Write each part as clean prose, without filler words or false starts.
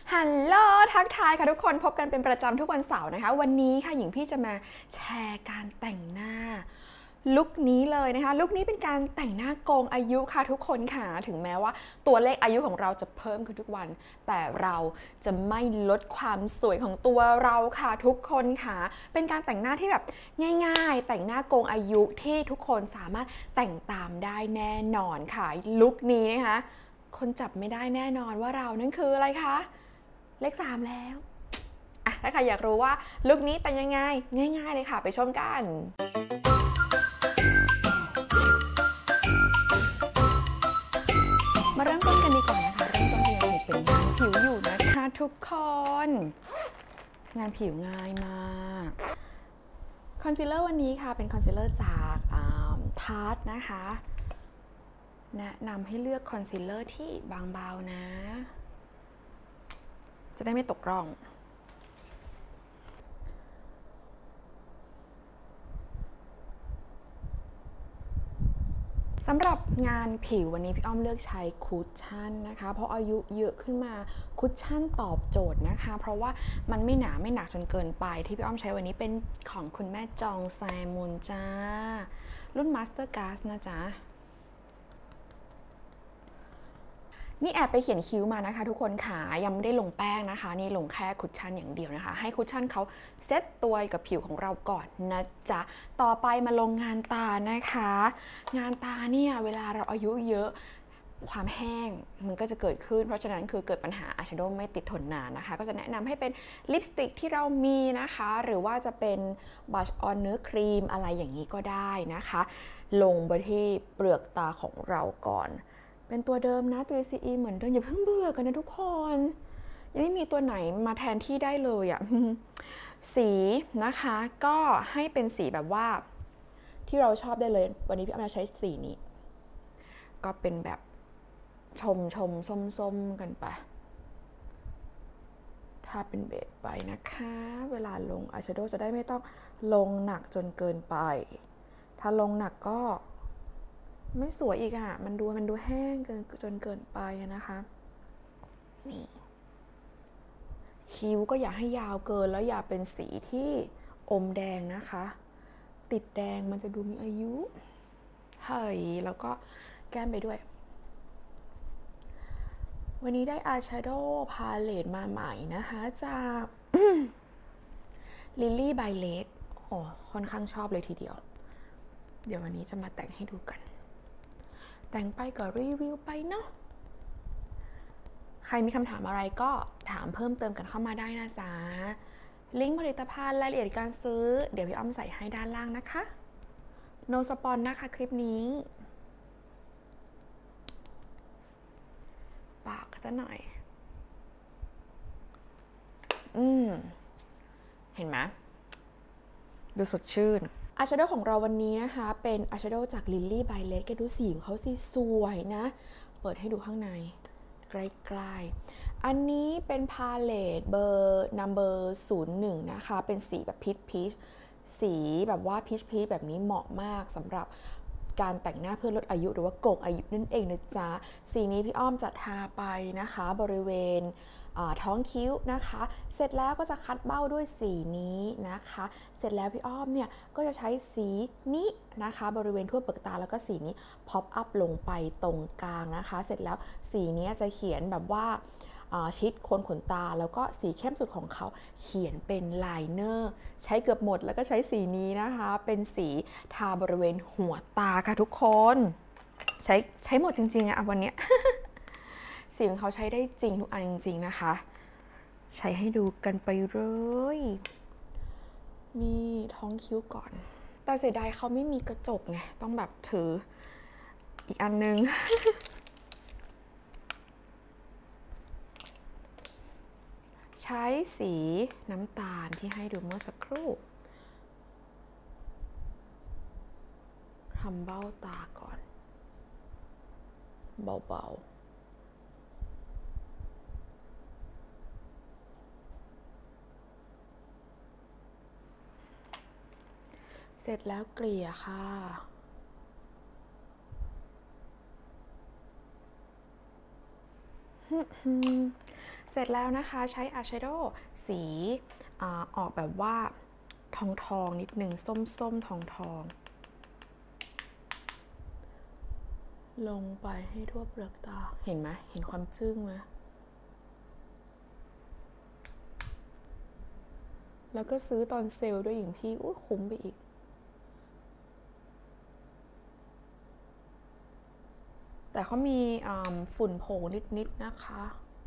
ฮัลโหลทักทายค่ะทุกคนพบกันเป็นประจำทุกวันเสาร์นะคะวันนี้ค่ะหญิงพี่จะมาแชร์การแต่งหน้าลุคนี้เลยนะคะลุคนี้เป็นการแต่งหน้าโกงอายุค่ะทุกคนค่ะถึงแม้ว่าตัวเลขอายุของเราจะเพิ่มขึ้นทุกวันแต่เราจะไม่ลดความสวยของตัวเราค่ะทุกคนค่ะเป็นการแต่งหน้าที่แบบง่ายๆแต่งหน้าโกงอายุที่ทุกคนสามารถแต่งตามได้แน่นอนค่ะลุคนี้นะคะคนจับไม่ได้แน่นอนว่าเรานั่นคืออะไรคะเลข3แล้วถ้าใครอยากรู้ว่าลุคนี้แต่งยังไงง่ายๆเลยค่ะไปชมกันมาเริ่มต้นกันดีกว่านะคะเริ่มต้นที่ยังเป็นงานผิวอยู่นะคะทุกคนงานผิวง่ายมากคอนซีลเลอร์วันนี้ค่ะเป็นคอนซีลเลอร์จากทาร์ตนะคะแนะนำให้เลือกคอนซีลเลอร์ที่บางเบานะจะได้ไม่ตกร่องสำหรับงานผิววันนี้พี่อ้อมเลือกใช้คุชชั่นนะคะเพราะอายุเยอะขึ้นมาคุชชั่นตอบโจทย์นะคะเพราะว่ามันไม่หนาไม่หนักจนเกินไปที่พี่อ้อมใช้วันนี้เป็นของคุณแม่จองแซมุนจ้ารุ่น Master Glass นะจ๊ะนี่แอบไปเขียนคิ้วมานะคะทุกคนค่ะยังไม่ได้ลงแป้งนะคะนี่ลงแค่คุชชั่นอย่างเดียวนะคะให้คุชชั่นเขาเซตตัวกับผิวของเราก่อนนะจ๊ะต่อไปมาลงงานตานะคะงานตาเนี่ยเวลาเราอายุเยอะความแห้งมันก็จะเกิดขึ้นเพราะฉะนั้นคือเกิดปัญหาอายแชโดว์ไม่ติดทนนานนะคะก็จะแนะนำให้เป็นลิปสติกที่เรามีนะคะหรือว่าจะเป็นบลัชออนเนื้อครีมอะไรอย่างนี้ก็ได้นะคะลงไปที่เปลือกตาของเราก่อนเป็นตัวเดิมนะตัว CE เหมือนเดิมอย่าเพิ่งเบื่อกันนะทุกคนยังไม่มีตัวไหนมาแทนที่ได้เลยอะสีนะคะก็ให้เป็นสีแบบว่าที่เราชอบได้เลยวันนี้พี่อ้ำจะใช้สีนี้ก็เป็นแบบชมส้มๆกันไปถ้าเป็นเบสไปนะคะเวลาลงอายแชโดว์จะได้ไม่ต้องลงหนักจนเกินไปถ้าลงหนักก็ไม่สวยอีกอะมันดูแห้งจนเกินไปนะคะนี่คิ้วก็อย่าให้ยาวเกินแล้วอย่าเป็นสีที่อมแดงนะคะติดแดงมันจะดูมีอายุเฮ้ยแล้วก็แก้มไปด้วยวันนี้ได้อายแชโดว์พาเลตมาใหม่นะคะจาก Lily by Lake โอ้ค่อนข้างชอบเลยทีเดียวเดี๋ยววันนี้จะมาแต่งให้ดูกันแต่งไปก็รีวิวไปเนาะใครมีคำถามอะไรก็ถามเพิ่มเติมกันเข้ามาได้นะจ๊ะลิงก์ผลิตภัณฑ์รายละเอียดการซื้อเดี๋ยวพี่อ้อมใส่ให้ด้านล่างนะคะ No สปอนนะคะคลิปนี้ปากก็จะหน่อยเห็นไหมดูสดชื่นอายแชโดว์ของเราวันนี้นะคะเป็นอายแชโดว์จาก Lily by Lake แกดูสีของเขาสิสวยนะเปิดให้ดูข้างในใกล้ๆอันนี้เป็นพาเลตเบอร์ number 01นะคะเป็นสีแบบพีชสีแบบว่าพีชแบบนี้เหมาะมากสำหรับการแต่งหน้าเพื่อลดอายุหรือว่าโกงอายุนั่นเองนะจ๊ะสีนี้พี่อ้อมจะทาไปนะคะบริเวณท้องคิ้วนะคะเสร็จแล้วก็จะคัดเบ้าด้วยสีนี้นะคะเสร็จแล้วพี่อ้อมเนี่ยก็จะใช้สีนี้นะคะบริเวณทั่วเปลือกตาแล้วก็สีนี้พ็อปอัพลงไปตรงกลางนะคะเสร็จแล้วสีนี้จะเขียนแบบว่าชิดโคนขนตาแล้วก็สีเข้มสุดของเขาเขียนเป็นไลเนอร์ใช้เกือบหมดแล้วก็ใช้สีนี้นะคะเป็นสีทาบริเวณหัวตาค่ะทุกคนใช้หมดจริงๆอะวันนี้ สีของเขาใช้ได้จริงทุกอันจริงๆนะคะใช้ให้ดูกันไปเลยนี่ท้องคิ้วก่อนแต่เสียดายเขาไม่มีกระจกไงต้องแบบถืออีกอันนึง ใช้สีน้ำตาลที่ให้ดูเมื่อสักครู่ทำเบ้าตาก่อนเบาๆเสร็จแล้วเกลี่ยค่ะเสร็จแล้วนะคะใช้อายแชโดว์สีออกแบบว่าทองนิดนึงส้มทองลงไปให้ทั่วเปลือกตาเห็นไหมเห็นความจึ้งไหมแล้วก็ซื้อตอนเซลล์ด้วยหญิงพี่คุ้มไปอีกแต่เขามีฝุ่นโผล่นิดนะคะ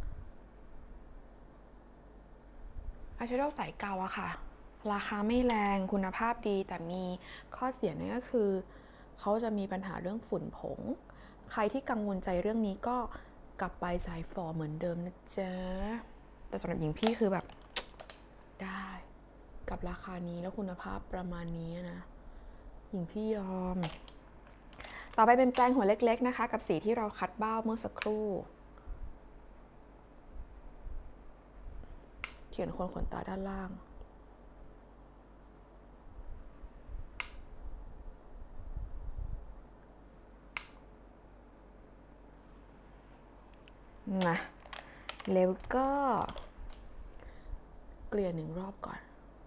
อายแชโดว์สายเก่าอะค่ะราคาไม่แรงคุณภาพดีแต่มีข้อเสียนั่นก็คือเขาจะมีปัญหาเรื่องฝุ่นผงใครที่กังวลใจเรื่องนี้ก็กลับไปสายฝอเหมือนเดิมนะจ๊ะแต่สำหรับหญิงพี่คือแบบได้กับราคานี้แล้วคุณภาพประมาณนี้นะหญิงพี่ยอมต่อไปเป็นแปรงหัวเล็กๆนะคะกับสีที่เราคัดเบ้าเมื่อสักครู่เขียนโคนขนตาด้านล่างนะแล้วก็เกลี่ย1 รอบก่อน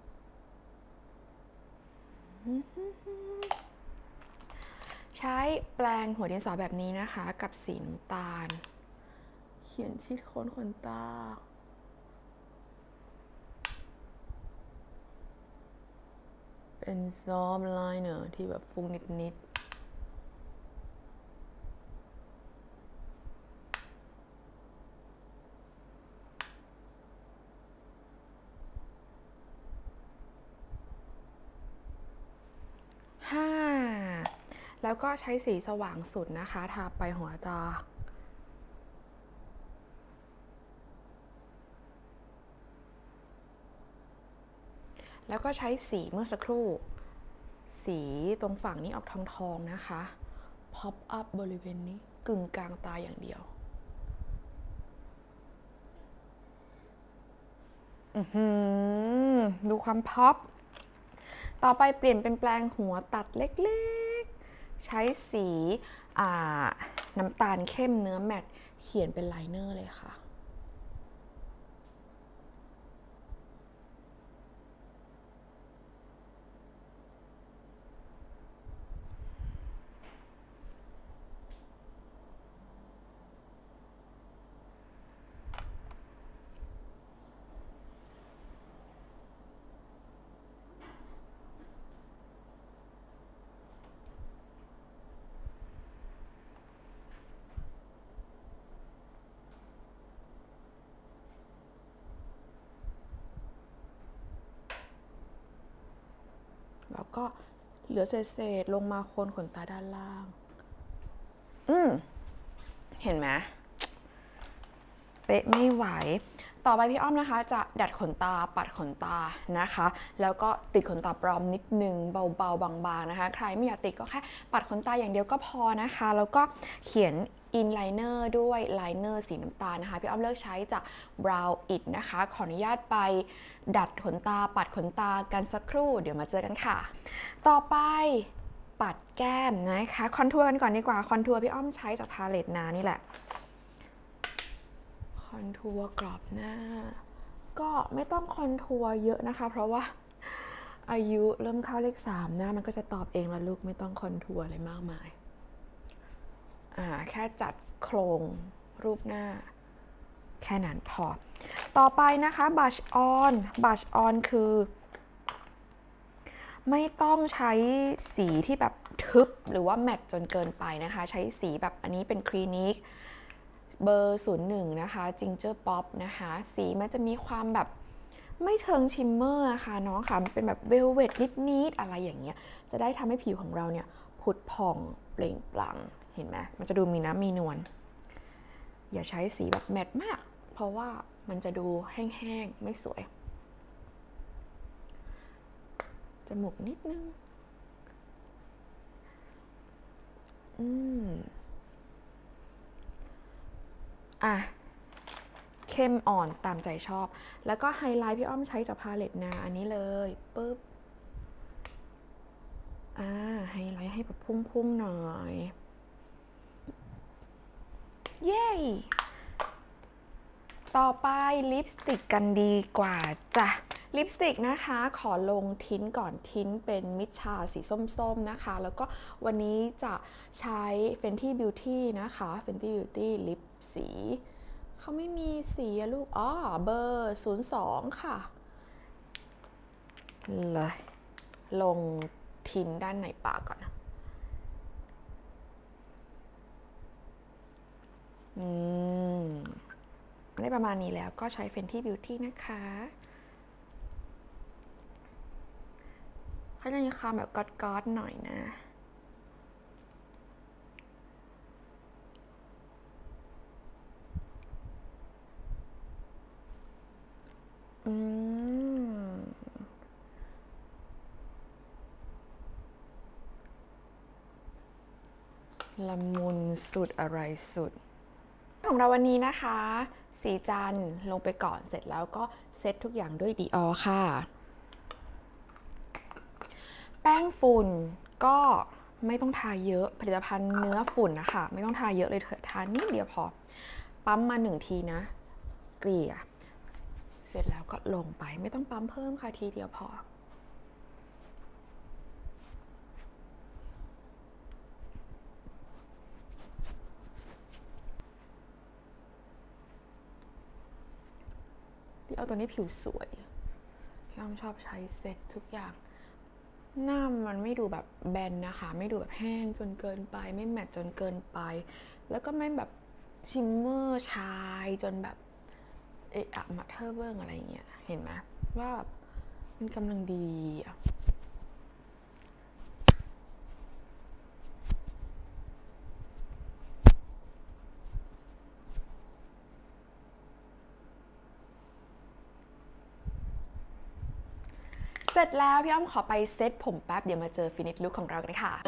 ใช้แปรงหัวดินสอแบบนี้นะคะกับสีน้ำตาลเขียนชิดโคนขนตาเป็นซอฟต์ไลเนอร์ที่แบบฟุ้งนิดแล้วก็ใช้สีสว่างสุดนะคะทาไปหัวตาแล้วก็ใช้สีเมื่อสักครู่สีตรงฝั่งนี้ออกทองนะคะ pop up บริเวณนี้กึ่งกลางตาอย่างเดียวดูความพ็อปต่อไปเปลี่ยนเป็นแปรงหัวตัดเล็กๆใช้สีน้ำตาลเข้มเนื้อแมตต์เขียนเป็นไลเนอร์เลยค่ะแล้วก็เหลือเศษลงมาโคนขนตาด้านล่างเห็นไหมเป๊ะไม่ไหวต่อไปพี่อ้อมนะคะจะดัดขนตาปัดขนตานะคะแล้วก็ติดขนตาปลอมนิดนึงเบาๆบางๆนะคะใครไม่อยากติดก็แค่ปัดขนตาอย่างเดียวก็พอนะคะแล้วก็เขียนอินไลเนอร์ด้วยไลเนอร์สีน้ำตาลนะคะพี่อ้อมเลือกใช้จาก Brow It นะคะขออนุญาตไปดัดขนตาปัดขนตากันสักครู่เดี๋ยวมาเจอกันค่ะต่อไปปัดแก้มนะคะคอนทัวร์กันก่อนดีกว่าคอนทัวร์พี่อ้อมใช้จากพาเลตนานี่แหละคอนทัวร์กรอบหน้าก็ไม่ต้องคอนทัวร์เยอะนะคะเพราะว่าอายุเริ่มเข้าเลข3หน้ามันก็จะตอบเองแล้วลูกไม่ต้องคอนทัวร์อะไรมากมายแค่จัดโครงรูปหน้าแค่นั้นพอต่อไปนะคะบัชออนคือไม่ต้องใช้สีที่แบบทึบหรือว่าแมตต์จนเกินไปนะคะใช้สีแบบอันนี้เป็นคลินิกเบอร์01นะคะจิงเจอร์ป๊อปนะคะสีมันจะมีความแบบไม่เชิงชิมเมอร์ค่ะน้องค่ะมันเป็นแบบเวลเวทนิดๆอะไรอย่างเงี้ยจะได้ทำให้ผิวของเราเนี่ยผุดผ่องเปล่งปลั่งเห็นไหมมันจะดูมีน้ำมีนวลอย่าใช้สีแบบแมตต์มากเพราะว่ามันจะดูแห้งๆไม่สวยจมูกนิดนึงเข้มอ่อนตามใจชอบแล้วก็ไฮไลท์พี่อ้อมใช้จากพาเลตนาอันนี้เลยปึ๊บไฮไลท์ให้แบบพุ่งๆหน่อยเย้ต่ต่อไปลิปสติกกันดีกว่าจ้ะลิปสติกนะคะขอลงทินก่อนทินเป็นมิชชาสีส้มๆนะคะแล้วก็วันนี้จะใช้ Fenty Beauty นะคะ Fenty Beauty ลิปสีเขาไม่มีสีอะลูกเบอร์02ค่ะเลยลงทินด้านในปากก่อนได้ประมาณนี้แล้วก็ใช้ Fenty Beauty นะคะเขาจะมีความแบบก๊อดๆหน่อยนะละมุนสุดอะไรสุดของเราวันนี้นะคะสีจันลงไปก่อนเสร็จแล้วก็เซตทุกอย่างด้วย Dior ค่ะแป้งฝุ่นก็ไม่ต้องทาเยอะผลิตภัณฑ์เนื้อฝุ่นนะคะไม่ต้องทาเยอะเลยเถอะทานิดเดียวพอปั๊มมา1ทีนะเกลี่ยเสร็จแล้วก็ลงไปไม่ต้องปั๊มเพิ่มค่ะทีเดียวพอเอาตัวนี้ผิวสวยพี่อ้อมชอบใช้เซ็ตทุกอย่างหน้ามันไม่ดูแบบแบนนะคะไม่ดูแบบแห้งจนเกินไปไม่แมตจนเกินไปแล้วก็ไม่แบบชิมเมอร์ชายจนแบบมาเทอร์เบิ้งอะไรเงี้ยเห็นไหมว่าแบบมันกำลังดีอะเสร็จแล้วพี่อ้อมขอไปเซตผมแป๊บเดี๋ยวมาเจอฟินิชลุคของเรากันค่ะ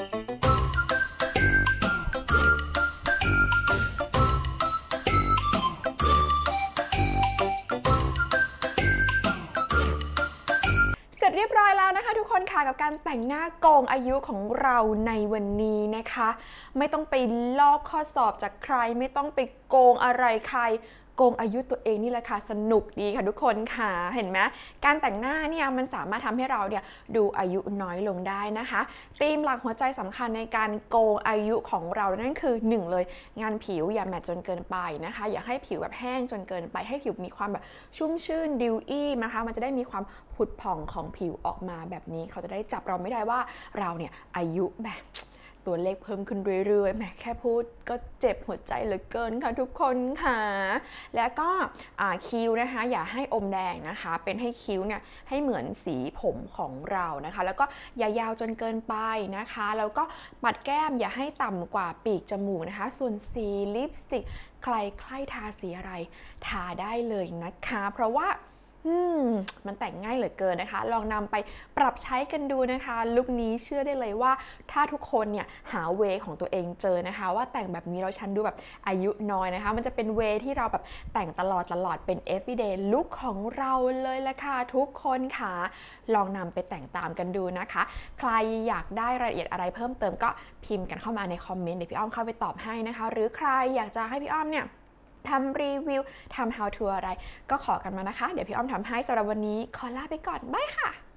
เรียบร้อยแล้วนะคะทุกคนค่ะกับการแต่งหน้าโกงอายุของเราในวันนี้นะคะไม่ต้องไปลอกข้อสอบจากใครไม่ต้องไปโกงอะไรใครโกงอายุตัวเองนี่แหละค่ะสนุกดีค่ะทุกคนค่ะเห็นไหมการแต่งหน้าเนี่ยมันสามารถทำให้เราเนี่ยดูอายุน้อยลงได้นะคะธีมหลักหัวใจสำคัญในการโกงอายุของเรานั่นคือ1เลยงานผิวอย่าแมตต์จนเกินไปนะคะอย่าให้ผิวแบบแห้งจนเกินไปให้ผิวมีความแบบชุ่มชื่นดิวอี้นะคะมันจะได้มีความผุดผ่องของผิวออกมาแบบนี้เขาจะได้จับเราไม่ได้ว่าเราเนี่ยอายุแบบตัวเลขเพิ่มขึ้นเรื่อยๆแหมแค่พูดก็เจ็บหัวใจเหลือเกินค่ะทุกคนค่ะแล้วก็คิ้วนะคะอย่าให้อมแดงนะคะเป็นให้คิ้วเนี่ยให้เหมือนสีผมของเรานะคะแล้วก็อย่ายาวจนเกินไปนะคะแล้วก็ปัดแก้มอย่าให้ต่ำกว่าปีกจมูกนะคะส่วนสีลิปสติกใครใครทาสีอะไรทาได้เลยนะคะเพราะว่ามันแต่งง่ายเหลือเกินนะคะลองนำไปปรับใช้กันดูนะคะลุคนี้เชื่อได้เลยว่าถ้าทุกคนเนี่ยหาเวของตัวเองเจอนะคะว่าแต่งแบบนี้เราฉันดูแบบอายุน้อยนะคะมันจะเป็นเวที่เราแบบแต่งตลอดเป็น everyday look ของเราเลยละค่ะทุกคนค่ะลองนำไปแต่งตามกันดูนะคะใครอยากได้รายละเอียดอะไรเพิ่มเติมก็พิมพ์กันเข้ามาในคอมเมนต์เดี๋ยวพี่อ้อมเข้าไปตอบให้นะคะหรือใครอยากจะให้พี่อ้อมเนี่ยทำรีวิวทำ how to อะไรก็ขอกันมานะคะเดี๋ยวพี่อ้อมทำให้สำหรับวันนี้ขอลาไปก่อนบ๊ายค่ะ